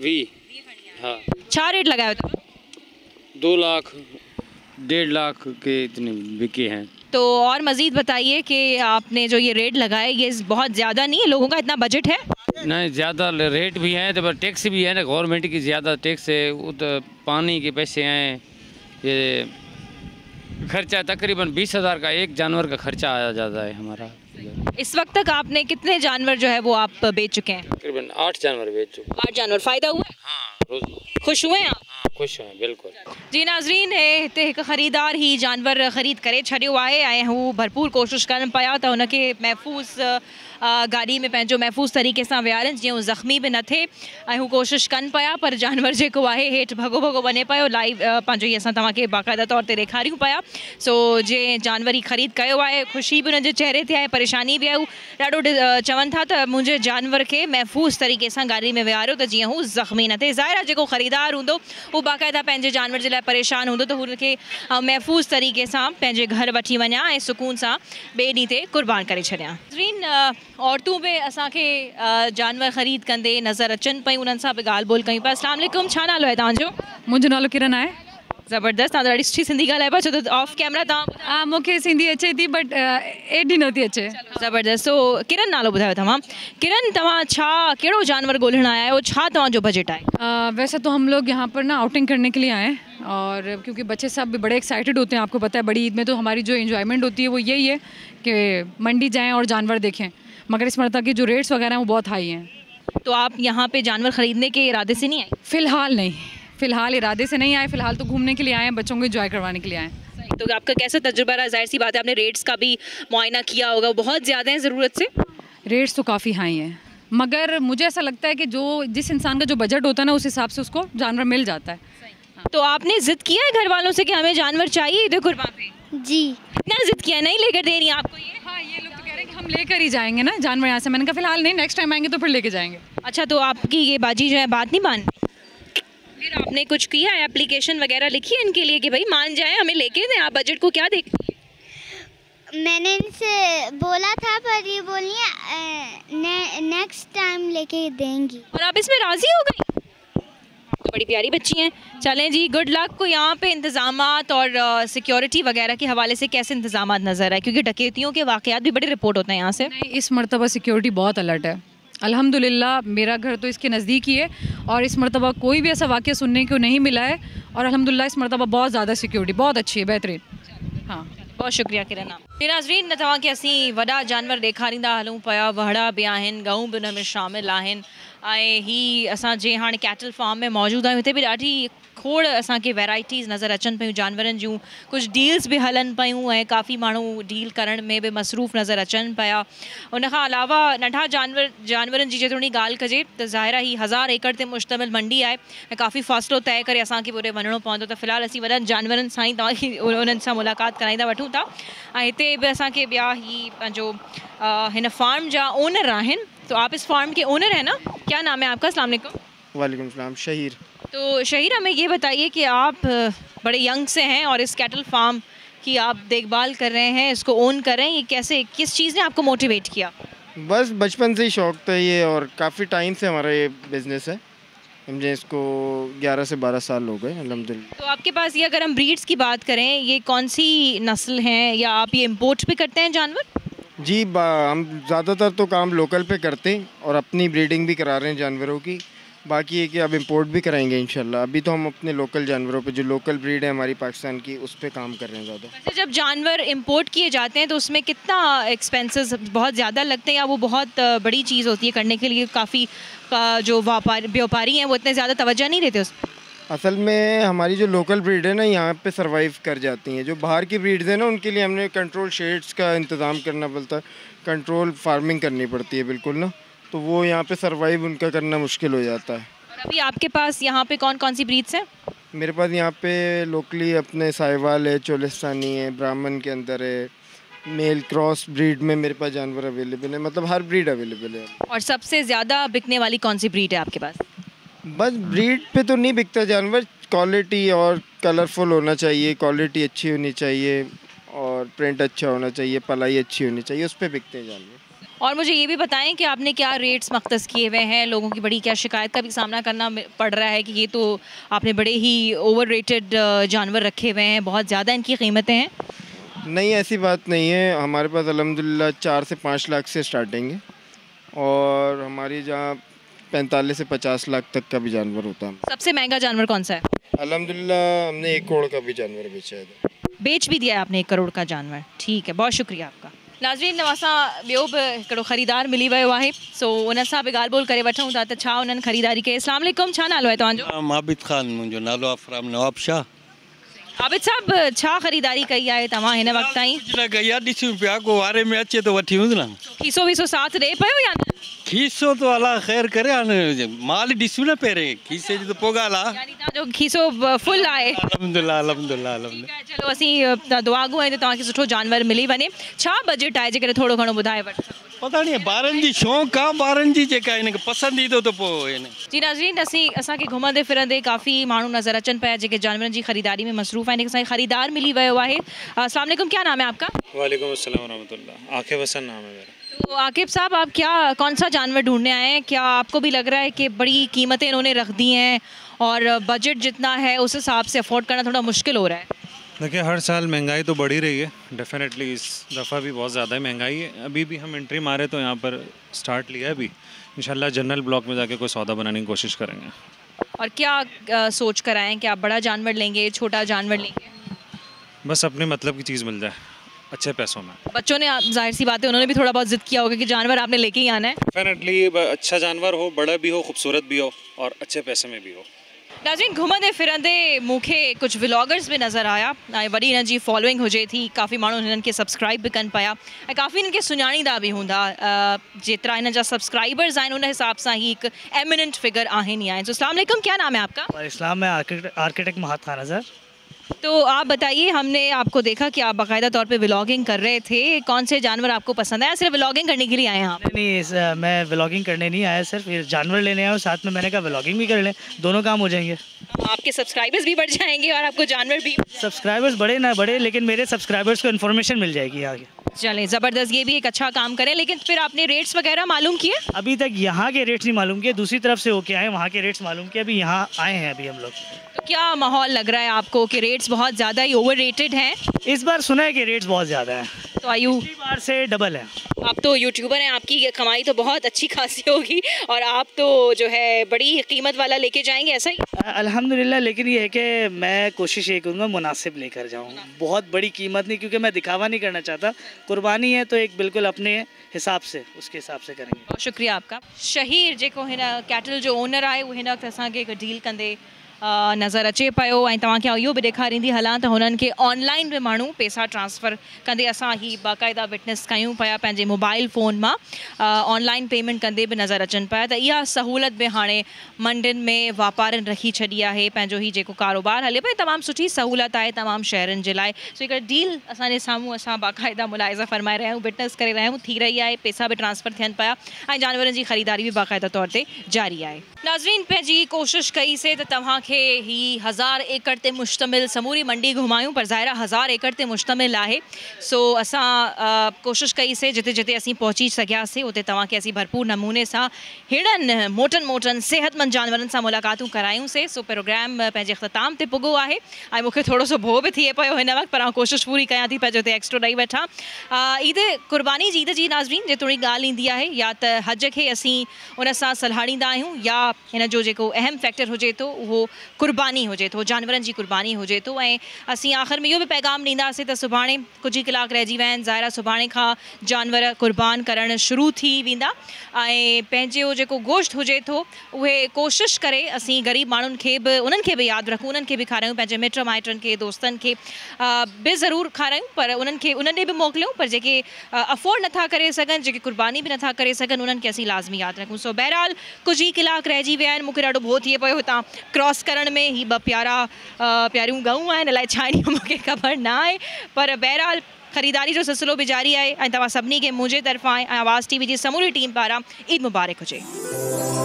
वीह। हाँ। छा रेट लगायो अथव? दो लाख डेढ़ लाख के इतने बिके हैं। तो और मज़ीद बताइए कि आपने जो ये रेट लगाए ये बहुत ज़्यादा नहीं है? लोगों का इतना बजट है? नहीं, ज़्यादा रेट भी हैं तो टैक्स भी है ना, गवर्नमेंट की ज़्यादा टैक्स है, वो तो पानी के पैसे हैं, ये खर्चा तकरीबन बीस हज़ार का एक जानवर का खर्चा आ जाता है हमारा। इस वक्त तक आपने कितने जानवर जो है वो आप बेच चुके हैं? तकरीबन आठ जानवर बेच चुके। आठ जानवर। फ़ायदा हुआ? हाँ, रोज खुश हुए हैं आप? हाँ, खुश हैं बिल्कुल। जी नाज़रीन है हिते हिकु ख़रीदार ही जानवर ख़रीद करे छॾियो आहे ऐं हू भरपूर कोशिशि कनि पिया त हुनखे महफ़ूज़ गाॾी में पंहिंजो महफ़ूज़ तरीक़े सां विहारनि जीअं हू ज़ख़्मी बि न थिए ऐं हू कोशिशि कनि पिया पर जानवर जेको आहे हेठि भॻो भॻो वञे पियो। लाइव पंहिंजो ई असां तव्हांखे बाक़ाइदा तौर ते ॾेखारियूं पिया। सो जंहिं जानवर ई ख़रीद कयो आहे ख़ुशी बि हुनजे चहिरे ते आहे, परेशानी बि आहे। हू ॾाढो चवनि था त मुंहिंजे जानवर खे महफ़ूज़ तरीक़े सां गाॾी में विहारियो त जीअं हू ज़ख़्मी न थिए। ज़ाहिर आहे जेको ख़रीदार हूंदो उहो बाक़ाइदा पंहिंजे जानवर जे लाइ परेशान हूंदो त हुनखे महफ़ूज़ तरीक़े सां पंहिंजे घर वठी वञा ऐं सुकून सां ॿिए ॾींहं ते क़ुर्बान करे छॾियां। नाज़रीन औरतूं बि असांखे जानवर ख़रीद कंदे नज़र अचनि पियूं, उन्हनि सां बि ॻाल्हि ॿोल कयूं पिया। अस्सलाम वालेकुम, छा नालो आहे तव्हांजो? मुंहिंजो नालो किरण आहे। ज़बरदस्त, तव्हां ॾाढी सुठी सिंधी ॻाल्हाए पिया, छो त ऑफ कैमरा तव्हां? हा, मूंखे सिंधी अचे थी बट एॾी नथी अचे। ज़बरदस्त। सो किरण नालो ॿुधायो तव्हां। किरण, तव्हां छा कहिड़ो जानवर ॻोल्हण आया आहियो, छा तव्हांजो बजट आहे? वैसे तो हम लोग यहाँ पर ना आउटिंग करने के लिए आए हैं और क्योंकि बच्चे सब भी बड़े एक्साइटेड होते हैं। आपको पता है बड़ी ईद में तो हमारी जो एंजॉयमेंट होती है वो यही है कि मंडी जाएँ और जानवर देखें, मगर इस मरतबा के जो रेट्स वगैरह हैं वो बहुत हाई हैं। तो आप यहाँ पे जानवर ख़रीदने के इरादे से नहीं आए? फ़िलहाल नहीं, फ़िलहाल इरादे से नहीं आए, फ़िलहाल तो घूमने के लिए आए हैं, बच्चों को एंजॉय करवाने के लिए आए हैं। तो आपका कैसा तजुर्बा रहा? ज़ाहिर सी बात है आपने रेट्स का भी मुआयना किया होगा, बहुत ज़्यादा है ज़रूरत से? रेट्स तो काफ़ी हाई हैं, मगर मुझे ऐसा लगता है कि जो जिस इंसान का जो बजट होता है ना उस हिसाब से उसको जानवर मिल जाता है। तो आपने ज़िद किया है घर वालों से कि हमें जानवर चाहिए ईद कुर्बान पे? जी। इतना ज़िद किया, नहीं लेकर दे रही हैं आपको ये? हाँ, ये लोग तो कह रहे हैं कि हम लेकर ही जाएंगे ना जानवर यहाँ से। मैंने कहा फ़िलहाल नहीं, नेक्स्ट टाइम आएंगे तो फिर लेके जाएंगे। अच्छा, तो आपकी ये बाजी जो है बात नहीं मान, फिर आपने कुछ किया है, एप्लीकेशन वगैरह लिखी है इनके लिए कि भाई मान जाए, हमें लेके दें? आप बजट को क्या देख? मैंने इनसे बोला था पर ये बोली ने, नेक्स्ट टाइम लेके देंगी। और आप इसमें राज़ी हो गई? तो बड़ी प्यारी बच्ची हैं। चलें जी, गुड लक। को यहाँ पे इंतज़ामात और सिक्योरिटी वगैरह के हवाले से कैसे इंतज़ामात नज़र आए? क्योंकि डकैतियों के वाक़यात भी बड़े रिपोर्ट होते हैं यहाँ से। नहीं, इस मरतबा सिक्योरिटी बहुत अलर्ट है अल्हम्दुलिल्लाह। मेरा घर तो इसके नज़दीक ही है और इस मरतबा कोई भी ऐसा वाक़या सुनने को नहीं मिला है और अल्हम्दुलिल्लाह इस मरतबा बहुत ज़्यादा सिक्योरिटी बहुत अच्छी है, बेहतरीन। हाँ, बहुत शुक्रिया किरण। नाज़रीन न तव्हांखे असीं वॾा जानवर ॾेखारींदा हलूं पिया, वहड़ा बि आहिनि, गऊं बि उन में शामिल आहिनि ऐं ही असां जे हाणे कैटल फार्म में मौजूदु आहियूं। हिते बि ॾाढी खोड़ असांखे वैराइटीज़ नज़र अचनि पियूं जानवरनि जूं, कुझु डील्स बि हलनि पियूं ऐं काफ़ी माण्हू डील करण में बि मसरूफ़ नज़र अचनि पिया। उनखां अलावा नंढा जानवर जानवरनि जी जेतोणी ॻाल्हि कजे त ज़ाहिर आहे ही हज़ार एकड़ ते मुश्तमिल मंडी आहे ऐं काफ़ी फ़ासिलो तय करे असांखे होॾे वञिणो पवंदो। त फ़िलहाल असीं वॾनि जानवरनि सां ई तव्हांखे उन्हनि सां मुलाक़ात कराईंदा वठूं था ऐं हिते बि असांखे ॿिया ही पंहिंजो हिन फार्म जा ओनर आहिनि। तो आप इस फार्म के ओनर हैं ना? क्या नाम है आपका? अस्सलाम वालेकुम। वालेकुम सलाम। शहीर। तो शहीर, हमें ये बताइए कि आप बड़े यंग से हैं और इस कैटल फार्म की आप देखभाल कर रहे हैं, इसको ओन कर रहे हैं, ये कैसे, किस चीज़ ने आपको मोटिवेट किया? बस बचपन से ही शौक़ था ये और काफ़ी टाइम से हमारा ये बिज़नेस है। मुझे इसको ग्यारह से बारह साल हो गए अल्हम्दुलिल्लाह। तो आपके पास ये, अगर हम ब्रीड्स की बात करें, ये कौन सी नस्ल हैं या आप ये इम्पोर्ट भी करते हैं जानवर? जी, हम ज़्यादातर तो काम लोकल पे करते हैं और अपनी ब्रीडिंग भी करा रहे हैं जानवरों की। बाकी है कि अब इंपोर्ट भी कराएंगे इंशाल्लाह। अभी तो हम अपने लोकल जानवरों पे, जो लोकल ब्रीड है हमारी पाकिस्तान की, उस पे काम कर रहे हैं ज़्यादा। वैसे जब जानवर इंपोर्ट किए जाते हैं तो उसमें कितना एक्सपेंसेस बहुत ज़्यादा लगते हैं या वो बहुत बड़ी चीज़ होती है करने के लिए? काफ़ी जो व्यापारी व्यापारी हैं वो इतने ज़्यादा तवज्जो नहीं देते उस? असल में हमारी जो लोकल ब्रीड है ना यहाँ पे सरवाइव कर जाती हैं। जो बाहर की ब्रीड्स हैं ना उनके लिए हमने कंट्रोल शेड्स का इंतज़ाम करना पड़ता है, कंट्रोल फार्मिंग करनी पड़ती है बिल्कुल ना, तो वो यहाँ पे सरवाइव उनका करना मुश्किल हो जाता है। और अभी आपके पास यहाँ पे कौन कौन सी ब्रीड्स हैं? मेरे पास यहाँ पे लोकली अपने साहिवाल है, चोलिस्तानी है, ब्राह्मण के अंदर है, मेल क्रॉस ब्रीड में मेरे पास जानवर अवेलेबल है, मतलब हर ब्रीड अवेलेबल है। और सबसे ज़्यादा बिकने वाली कौन सी ब्रीड है आपके पास? बस ब्रीड पे तो नहीं बिकता जानवर, क्वालिटी और कलरफुल होना चाहिए, क्वालिटी अच्छी होनी चाहिए और प्रिंट अच्छा होना चाहिए, पलाई अच्छी होनी चाहिए, उस पर बिकते हैं जानवर। और मुझे ये भी बताएं कि आपने क्या रेट्स मख्तस किए हुए हैं? लोगों की बड़ी क्या शिकायत का भी सामना करना पड़ रहा है कि ये तो आपने बड़े ही ओवर रेटेड जानवर रखे हुए हैं, बहुत ज़्यादा इनकी कीमतें हैं। नहीं, ऐसी बात नहीं है। हमारे पास अल्हम्दुलिल्लाह चार से पाँच लाख से स्टार्टिंग है और हमारी जहाँ पैंतालीस से पचास लाख तक का भी जानवर होता है। सबसे महंगा जानवर कौन सा है? अल्हम्दुलिल्लाह हमने एक करोड़ का भी जानवर बेचा है। बेच भी दिया है आपने एक करोड़ का जानवर? ठीक है, बहुत शुक्रिया आपका। नाज़रीन असां ॿियो बि हिकिड़ो ख़रीदार मिली वियो आहे, सो उन सां बि ॻाल्हि ॿोल करे वठूं था त छा उन्हनि ख़रीदारी कई। अस्सलाम वालेकुम, छा नालो आहे तव्हांजो? आबिद ख़ान मुंहिंजो नालो आहे, फ्राम नवाब शाह। आबिद साहब, छा ख़रीदारी कई आहे तव्हां हिन वक़्त ताईं? न कई आहे, ॾिसूं पिया को वारे में अचे तो वठी वञूं न। खीसो वीसो साथ ॾे पियो या न? खीसो तो अला ख़ैर करे, हाणे माल ॾिसूं न पहिरें, खीसे जी त पोइ ॻाल्हि आहे। यानी तव्हांजो खीसो फुल आहे? अल्हम्दुलिल्लाह अल्हम्दुलिल्लाह अल्हम्दुलिल्लाह। चलो असीं दुआगू आहियूं त तव्हांखे सुठो जानवर मिली वञे। छा बजट आहे जेकॾहिं थोरो घणो ॿुधाए वठो? पता नहीं ॿारनि जी शौक़ु आहे, ॿारनि जी जेका हिनखे पसंदि ईंदो त पोइ हिन। जी नाज़रीन, असीं असांखे घुमंदे फिरंदे काफ़ी माण्हू नज़र अचनि पिया जेके जानवरनि जी ख़रीदारी में मसरूफ़ आहिनि। असांखे ख़रीदार मिली वियो आहे। अस्सलाम वालेकुम, क्या नाम है आपका? वालेकुम अस्सलाम व रहमतुल्लाह। आकिब हसन नाम है मेरा। तो आकिब साहब, आप क्या कौन सा जानवर ढूंढने आए हैं? क्या आपको भी लग रहा है कि बड़ी कीमतें इन्होंने रख दी हैं और बजट जितना है उस हिसाब से अफोर्ड करना थोड़ा मुश्किल हो रहा है? देखिए, हर साल महंगाई तो बढ़ी रही है, डेफिनेटली इस दफ़ा भी बहुत ज़्यादा महंगाई है। अभी भी हम एंट्री मारे तो यहाँ पर स्टार्ट लिया है, अभी इंशाल्लाह जनरल ब्लॉक में जाके कोई सौदा बनाने की कोशिश करेंगे। और क्या आ, सोच कर आए हैं कि आप बड़ा जानवर लेंगे, छोटा जानवर लेंगे? बस अपने मतलब की चीज़ मिल जाए अच्छे पैसों में। बच्चों ने, जाहिर सी बात है, उन्होंने भी थोड़ा बहुत जिद किया होगा कि जानवर आपने लेके ही आना है। डेफिनेटली अच्छा जानवर हो, बड़ा भी हो, खूबसूरत भी हो और अच्छे पैसे में भी हो। नाज़रीन, घुमंदे फिरंदे मूंखे कुछ व्लॉगर्स भी नज़र आया, ऐं वॾी हिननि जी फॉलोइंग हुजे थी, काफ़ी माण्हू हिननि खे सब्सक्राइब बि कनि पिया ऐं काफ़ी हिननि खे सुञाणींदा बि हूंदा। जेतिरा हिन जा सब्सक्राइबर्स आहिनि उन हिसाब सां ही हिकु एमिनेंट फिगर आहिनि ही आहिनि। तो अस्सलाम वालेकुम, क्या नाम है आपका? इस्लाम में आर्किटेक्ट महात खान है सर। तो आप बताइए, हमने आपको देखा कि आप बाकायदा तौर पे व्लॉगिंग कर रहे थे, कौन से जानवर आपको पसंद आया? सिर्फ व्लॉगिंग करने के लिए आए हैं आप? नहीं नहीं सर, मैं व्लॉगिंग करने नहीं आया, सिर्फ जानवर लेने आया हूँ, साथ में मैंने कहा व्लॉगिंग भी कर लें, दोनों काम हो जाएंगे। आपके सब्सक्राइबर्स भी बढ़ जाएंगे और आपको जानवर भी। सब्सक्राइबर्स बढ़े ना बढ़े, लेकिन मेरे सब्सक्राइबर्स को इन्फॉर्मेशन मिल जाएगी आगे। चलें, ज़बरदस्त, ये भी एक अच्छा काम करें। लेकिन फिर आपने रेट्स वगैरह मालूम किए? अभी तक यहाँ के रेट्स नहीं मालूम किए, दूसरी तरफ से होके आए, वहाँ के रेट्स मालूम किए, अभी यहाँ आए हैं अभी हम लोग। तो क्या माहौल लग रहा है आपको कि रेट्स बहुत ज़्यादा ही ओवर रेटेड हैं? इस बार सुना है कि रेट्स बहुत ज़्यादा हैं, तो आयु बार से डबल है। आप तो यूट्यूबर हैं, आपकी कमाई तो बहुत अच्छी खासी होगी और आप तो जो है बड़ी कीमत वाला लेके जाएंगे, ऐसा ही? अल्हम्दुलिल्लाह, लेकिन ये है कि मैं कोशिश ये करूँगा मुनासिब लेकर जाऊँ, बहुत बड़ी कीमत नहीं, क्योंकि मैं दिखावा नहीं करना चाहता। कुर्बानी है तो एक बिल्कुल अपने हिसाब से, उसके हिसाब से करेंगे। बहुत शुक्रिया आपका। शहीर जेको हिन कैटल जो ओनर आहे, उहो हिन वक़्तु असांखे हिकु डील कंदे नज़र अचे पियो ऐं तव्हांखे इहो बि ॾेखारींदी हलां त हुननि खे ऑनलाइन बि माण्हू पैसा ट्रांसफ़र कंदे असां ही बाक़ाइदा विटनेस कयूं पिया पंहिंजे मोबाइल फ़ोन मां, ऑनलाइन पेमेंट कंदे बि नज़र अचनि पिया। त इहा सहूलियत बि हाणे मंडियुनि में वापारियुनि रखी छॾी आहे। पंहिंजो ही जेको कारोबार हले पियो, तमामु सुठी सहूलियत आहे तमामु शहरनि जे लाइ। सो हिकिड़ी डील असांजे साम्हूं असां बाक़ाइदा मुलाइज़ा फ़रमाए रहिया आहियूं, विटनेस करे रहिया आहियूं, थी रही आहे, पैसा बि ट्रांसफ़र थियनि पिया ऐं जानवरनि जी ख़रीदारी बि बाक़ाइदा तौर ते जारी आहे। नाज़रीन, पंहिंजी कोशिशि कईसीं त तव्हांखे ही हज़ार एकड़ ते मुश्तमिल समूरी मंडी घुमायूं, पर ज़ाहिर हज़ार एकड़ ते मुश्तमिल आहे। सो असां कोशिशि कईसीं जिते जिते असीं पहुची सघियासीं उते तव्हांखे असीं भरपूर नमूने सां हिड़नि मोटनि मोटनि सेहतमंद जानवरनि सां मुलाक़ातूं करायूंसीं। सो प्रोग्राम पंहिंजे इख़्तिताम ते पुॻो आहे ऐं मूंखे थोरो सो भउ बि थिए पियो हिन वक़्तु, पर आउं कोशिशि पूरी कयां थी पंहिंजो हुते एक्स्ट्रो ॾेई वठां। ईद क़ुर्बानी जी ईद जी नाज़रीन जेतोणी ॻाल्हि ईंदी आहे, या त हज खे असीं उन सां सलहाड़ींदा आहियूं, या हिन जो जेको अहम फैक्टर हुजे थो उहो क़ुर्बानी हुजे थो, जानवरनि जी क़ुर्बानी हुजे थो। ऐं असीं आख़िर में इहो बि पैगाम ॾींदासीं त सुभाणे कुझु ई कलाक रहिजी विया आहिनि, ज़ाहिर सुभाणे खां जानवर क़ुर्बान करणु शुरू थी वेंदा ऐं पंहिंजो जेको गोश्त हुजे थो उहे कोशिशि करे असीं ग़रीब माण्हुनि खे बि, उन्हनि खे बि यादि रखूं, उन्हनि खे बि खारायूं, पंहिंजे मिट माइटनि खे, दोस्तनि खे बि ज़रूरु खारायूं, पर उन्हनि खे उन्हनि ॾे बि मोकिलियूं, पर जेके अफोर्ड नथा करे सघनि, जेके क़ुर्बानी बि नथा करे सघनि, उन्हनि खे असीं लाज़मी यादि रखूं। सो बहरहाल कुझु ई कलाक रहिजी विया आहिनि, मूंखे ॾाढो भउ थिए पियो हितां क्रॉस करण में। ही ॿ प्यारा प्यारियूं गऊं आहिनि, अलाए छा आहिनि मूंखे ख़बर न आहे, पर बहरहाल ख़रीदारी जो सिलसिलो बि जारी आहे ऐं तव्हां सभिनी खे मुंहिंजे तरफ़ां ऐं आवाज़ टीवी जी समूरी टीम पारां ईद मुबारक हुजे।